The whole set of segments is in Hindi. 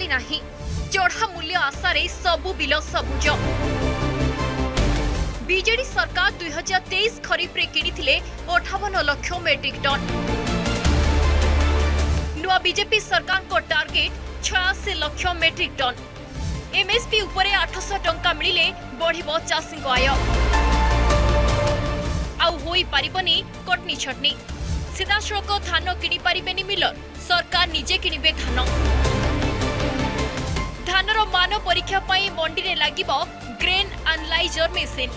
मिली नाही। चढ़ा मूल्य आशारे सबु बिल सबुज। बीजेडी सरकार 2023 खरीफ रे किनिथिले 58 लाख मेट्रिक टन। नुआ बीजेपी सरकार को target 86 lakh metric ton. MSP उपरे 800 टंका मिलिले बढ़िबो चाषी आय। आउ होई पारिबनी कटनी छटनी। सीधासळख धान किनि पारिबेनी मिलर, सरकार निजे किनिबे धान। धानर मान परीक्षा पई मंडी रे लागिबो ग्रेन एनालाइजर मेसिन।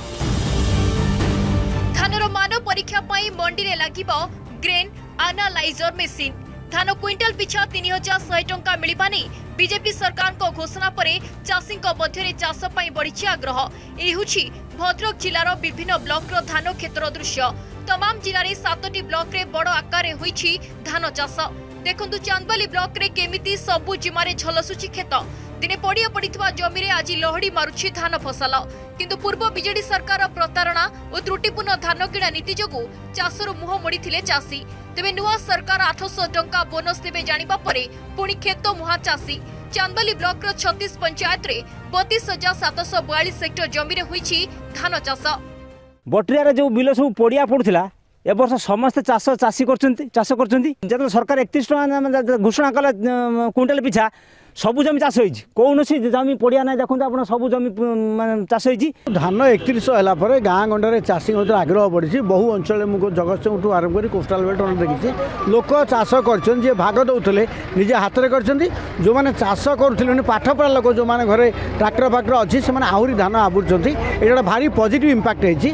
धानर मान परीक्षा पई मंडी रे लागिबो ग्रेन एनालाइजर मेसिन। धान क्विंटाल पिछा 3100 टंका मिलिबा नै बीजेपी सरकार को घोषणा परे चाषी मध्य चाष बढ़ी आग्रह। यह भद्रक जिलार विभिन्न ब्लॉक रो धान क्षेत्र दृश्य। तमाम जिले में 7टी ब्लॉक रे बड़ आकार होईछि धान चाष। देखंतु चांदबाली ब्लॉक रे केमिति सबु जिमारे झलसुची खेत। दिने पड़िया पड़िथिबा जमी रे आज लहड़ी मारुछि धान फसल। किंतु पूर्व बीजेडी सरकार प्रतारणा और त्रुटिपूर्ण धान किणा नीति जोगु चाषरू मुह मोड़ीथिले चाषी। तेबे नुआ सरकार 800 टंका बोनस देबे जानिबा परे पुणी खेत मुहा चाषी। चांदबाली ब्लॉक रो 36 पंचायत रे 32,742 हेक्टर जमी रे होईछि धान चाष। बटरिया रे जो बिल सब पड़िया पड़ुथिला ए वर्ष समस्त चाषी करछंती जब सरकार 31 टका घोषणा कले क्विंटाल पिछा सबु जमी चाष होईछि। कोनोसी जमी पड़िया ना देखंतु आपण सबु जमी चाष होईछि। धान 3100 होला परे गाँ गंडे चाषी आग्रह बढ़ी। बहु अंचल मुझे जगतसिंहपुर आरंभ कर कोस्टाल बेल्ट देखी लोक चाष कर भाग दौले निजे हाथ में कर जो मैंने चाष करुले पाठ पढ़ा लोक जो मैंने घरे ट्राक्टर फाक्टर अच्छी से आहरी धान आबुर्च ये भारी पॉजिटिव इंपैक्ट है।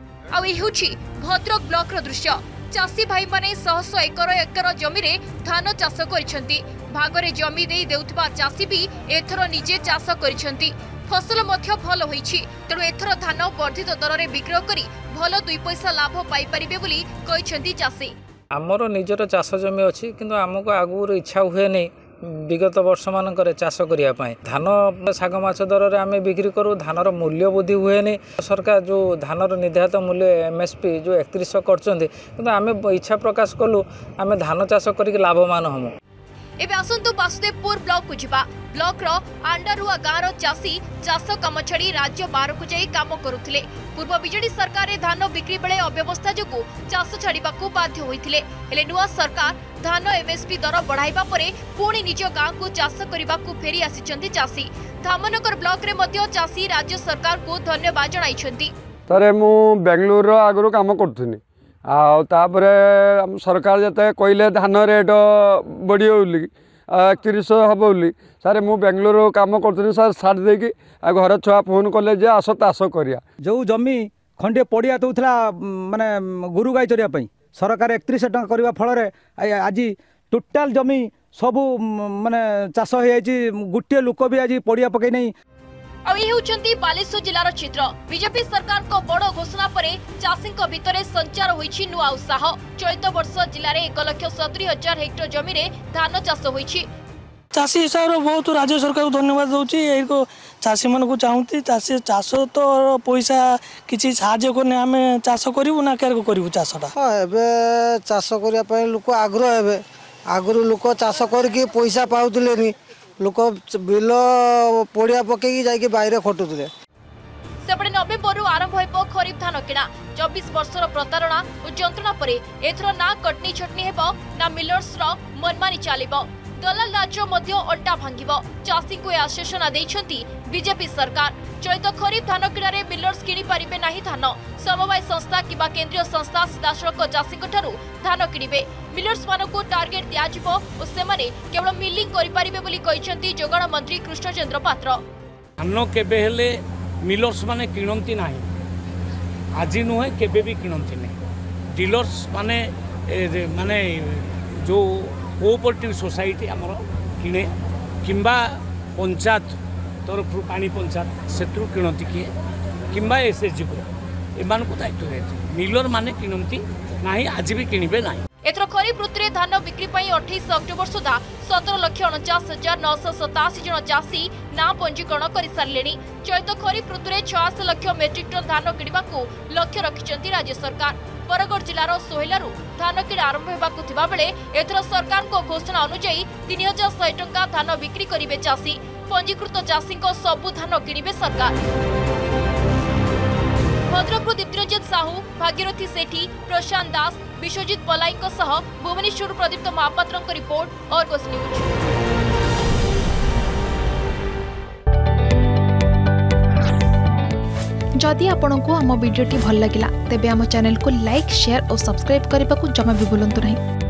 भद्रक ब्लॉक रो दृश्य। चाषी भाई माने 100 एकर जमी रे धान चाष करिसेंती। भागरे जमी देई देउथबा चाषी भी एथरो निजे चाष करिसेंती। फसल मध्य भल होईछि। तेणु एथरो धान वर्धित दर रे विक्रय करी भल 2 पैसा लाभ पाई परिबे बोली कहिसेंती चाषी। हमरो निजर चाष जमी अछि किंतु हमको आगुर इच्छा हुए नै विगत वर्ष मानकर चाष करिया पाए। धान साग माछ दर रे आमे बिक्री करू। धानर मूल्य वृद्धि हुए नै। सरकार जो धानर निर्धारित मूल्य एमएसपी जो 3100 करचंती किंतु आमे इच्छा प्रकाश कलु आमे धान चाष करिक लाभवान हमु। एबे आसंतु वासुदेवपुर ब्लॉक को जिबा। ब्लॉक रो आंडारुआ गाँव चाषी चाष काम छाड़ी राज्य बाहर को जाई काम करुथिले। पूर्व बीजेडी सरकार रे धान बिक्री बेले अव्यवस्था जोगु चाष छाड़ीबाकू बाध्य होइथिले। हेले नुआ सरकार धान एमएसपी दर बढ़ाइबा परे पुणी निज गाँव को चाष करिबाकू फेरी आसिचंती चाषी। धामनगर ब्लॉक रे मध्य चाषी राज्य सरकार को धन्यवाद जणाइछंती। तारे मु बेंगलुरु रो आगरो काम करथुनी तापर सरकार जते कहले धान रेट बढ़ी बोली 3100 हम बोली सारे मु बेंगलुरु काम करथुनी सर छाड़ देकी घर छुआ फोन कले जे आस चाष करिया। जो जमी खंडे पड़िया दउथला माने गुरु गाई चरिया पई सरकार 31 टका करबा फल रे आज टोटाल जमी सबु माने चाष हो जाई। गुटे लोक भी आज पड़िया पकई नहीं। बालेश्वर जिलार चित्र। बीजेपी सरकार को बड़ घोषणा परे चाषी भितर संचार होईछि नुआ उत्साह। चलित वर्ष जिले में 1,70,000 हेक्टर जमी रे धान चाष होईछि। चाषी हिसाब से बहुत राज्य सरकार को धन्यवाद दूची। यही चाषी मन को चाहती चाषी चाष तो पैसा किसी साहाଯ୍य करने आम चाष करूँ ना क्या करूँ चाषटा। हाँ एवं चाष करने लोक आग्रह हे। आगु लोक चाष करके पैसा पाऊले लोक बिल पड़िया पकई जाके बाहर खटुले। सेपटे नवेम्बर आरंभ हो खरीफ धान किणा। 24 वर्षर प्रतारणा और जंत्रणा परे एथर ना कटनी छटनी हेबो ना मिलर्स रो मनमानी चलिबो। दलाल राज्य मध्य अड्डा भांगिबो। चाषी को आश्वासन दैछंती बीजेपी सरकार। चलित खरीफ धान किणारे मिलर्स किनि पारिबे नाही धान। समवाय संस्था किबा केंद्रीय संस्था सीधासळख चाषी ठारू धान किनिबे। मिलर्स मानकु टार्गेट दियाजिबो और सेमाने केवल मिलिंग करि पारिबे बोली कहिसंती जोगाण मंत्री कृष्णचंद्र पात्र। धान केबे हेले मिलर्स माने किणंती नाही। आज नुहे केबे भी किणंती नाही। डीलर्स माने माने जो कोऑपरेटिव सोसाइटी आमर किणे किंबा पंचायत तरफ पानी पंचायत से किणती किए किंबा एसएचजी को एमान को दायित्व देते। मिलर माने किणती नाही। आज भी किणबे नाही। एथर खरीफ ऋतु धान बिक्री 28 अक्टोबर सुधा 17,49,987 जन चाषी ना पंजीकरण कर सारे। चलित खरीफ ऋतु 86 लाख मेट्रिक टन धान किणवाक लक्ष्य रखिंट राज्य सरकार। बरगढ़ जिलार सोहेलारू धान किणा आरंभ होबाकु थिबा बेले एथर सरकार को घोषणा अनुसार 3100 टंका धान बिक्री करिवे चाषी। पंजीकृत चाषी सबु धान किणिबे सरकार। भद्रकरू दीप्तिरंजन साहू, भागीरथी सेठी, प्रशांत दास, विश्वजित पलाई भुवनेश्वर प्रदीप्त महापात्र रिपोर्ट अर्गस न्यूज। जदि आपंक आम भिडी भल लगा तेब आम चैनल को लाइक, शेयर और सब्सक्राइब करने को जमा भी भूलु नहीं।